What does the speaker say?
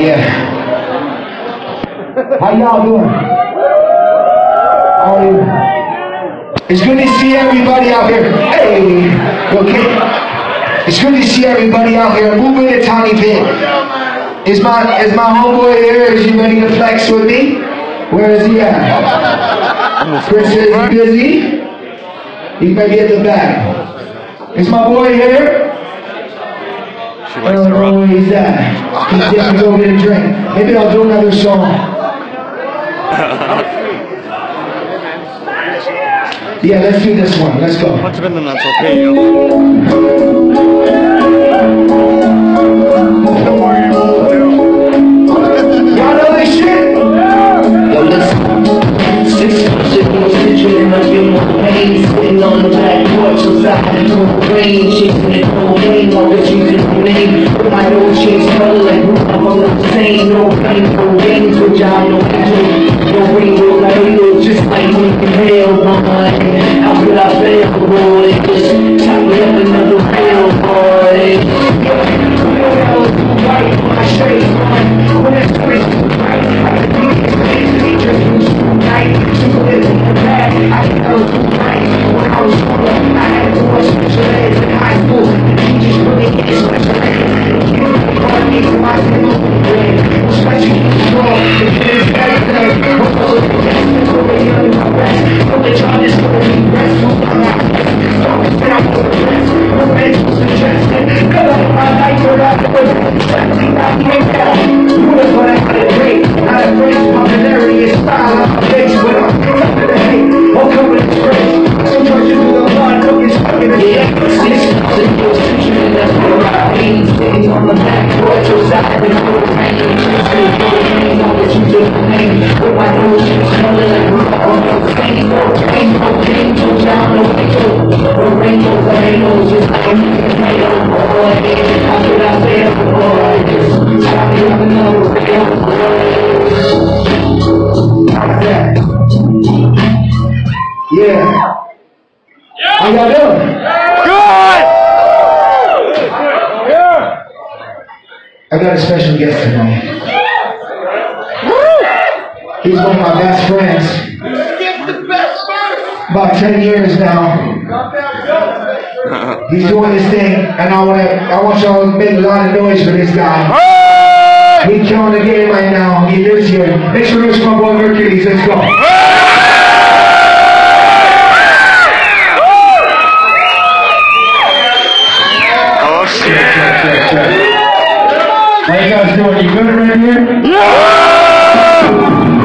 Yeah. How y'all doing? It's good to see everybody out here. Hey, okay. It's good to see everybody out here. Move in a tiny bit. Is my homeboy here? Is he ready to flex with me? Where is he at? Chris says he's busy. He may be at the back. Is my boy here? I don't know where he's at. He's going to go get a drink. Maybe I'll do another song. Yeah, let's do this one. Let's go. Much better than that's okay. Y'all know this shit? Yo, listen. 6 sitting up in my pain, sitting on the back porch outside the rain, chasing the cocaine while the cheese is name. My old chase color like I'm on the same. No pain, no games, no job, no angel, no rainbow, no halo, just like we can hell, boy. How could I fail, boy? Just chop me up another rail, boy. Right, my straight line. When it's right, I can be just right. I was right when I was young. I had to watch special ed in high school. The teachers really get special ed. You call me to my single grade. Special control, the kid is better than a girl. That's the way I'm my best. Don't let y'all just go and rest. Don't spit out for the rest. No mental suggestion. Cut off my life for that. I can't tell. You would have thought I had a great. Not a great popularity and style on my face, but I'm all coming to straight. Some churches with a blood, don't get stuck in the shit. Sitting on the back porch, outside in the rain. All the cheese of the pain. With my nose, smelling like roof on the same. No pain, no pain, no down, no angel. No rainbows, no halos, just like a tomato, boy. How could I fail, boy? Just chop me up another rail, boy. How's that? Yeah. How y'all doing? Good! I got a special guest tonight. He's one of my best friends. About 10 years now. He's doing this thing, and I want y'all to make a lot of noise for this guy. He's killing the game right now. He lives here. Make sure it's my boy Mercury. Let's go. How you guys doing? You good right here? Yeah!